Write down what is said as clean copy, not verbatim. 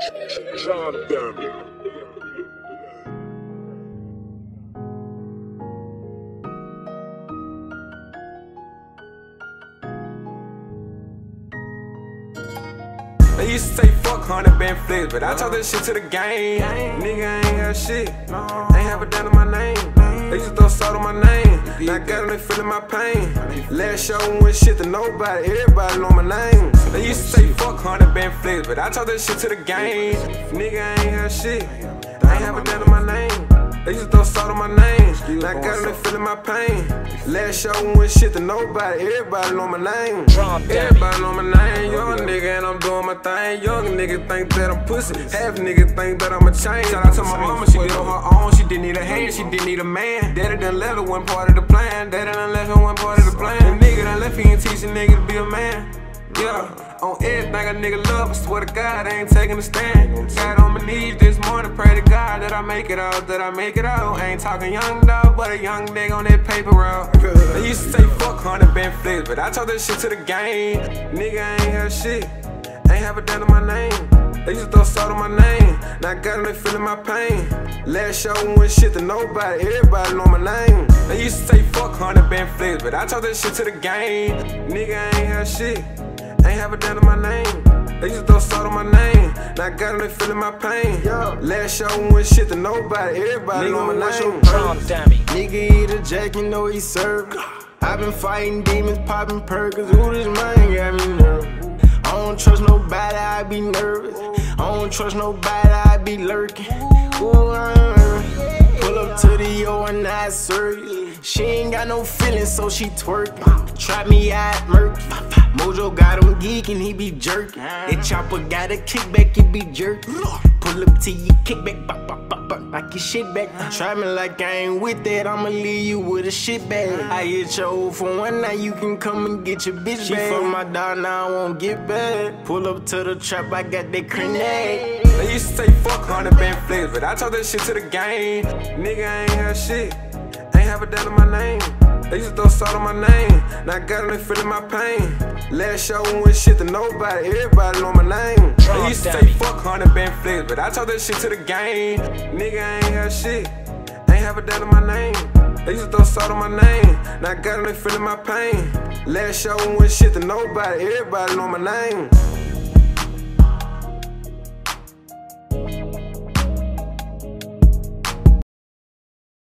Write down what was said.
John Dummy. They used to say fuck 100 band flicks, but I told that shit to the game. Nigga ain't have shit, ain't have a dime to my name. They used to throw salt on my name, now I got them, they feeling my pain. Last show went shit to nobody, everybody know my name. They used to say fuck 100 band flicks, but I told that shit to the game. Nigga ain't have shit, ain't have a dime to my name. They used to throw salt on my name, now I got them, they feeling my pain. Last show went shit to nobody, everybody know my name. Everybody know my name, young nigga, and I'm doing my thing. Young nigga think that I'm pussy, half nigga think that I'm a chain. Shout out to my mama, she did on her own, she didn't need a hand, she didn't need a man. Daddy done left her, one part of the plan, daddy done left her, one part of the plan. The nigga done left, he ain't teach a nigga to be a man. Yeah, on everything a nigga love, I swear to God, I ain't taking a stand. Got on my knees this morning, pray to God that I make it out, that I make it out. I ain't talking young dog, but a young nigga on that paper route. They used to say fuck 100 band flicks, but I told that shit to the game. Nigga ain't have shit, ain't have a dime to my name. They used to throw salt on my name, now I got them, they feeling my pain. Last show went shit to nobody, everybody know my name. They used to say fuck 100 band flicks, but I told that shit to the game. Nigga ain't have shit, ain't have a dime to my name. They used to throw salt on my name, now I got them, they feeling my pain. Last show went shit to nobody, everybody know my name. Nigga eat a jack, you know he served. I been fighting demons, popping perkins. Who this man got me nervous? I don't trust nobody, I be nervous. I don't trust nobody, I be lurking. Ooh, pull up to the O and I serve you. She ain't got no feelings, so she twerking. Try me out, murky. Mojo got him geeking, he be jerking. That chopper got a kickback, it be jerking. Pull up to you, kickback, bop, bop, bop, bop, knock your shit back. Try me like I ain't with that, I'ma leave you with a shit bag. I hit your old for one night, you can come and get your bitch back. She fuck my dog, now I won't get back. Pull up to the trap, I got that grenade. They used to say fuck 100 band flicks, but I told that shit to the game. Nigga ain't have shit, ain't have a dime to my name. They used to throw salt on my name, now I got them, they feeling my pain. Last show went shit to nobody, everybody know my name. They used to say fuck 100 band flicks, but I told that shit to the game. Nigga ain't have shit, ain't have a dime to my name. They used to throw salt on my name, now I got them, they feeling my pain. Last show went shit to nobody, everybody know my name.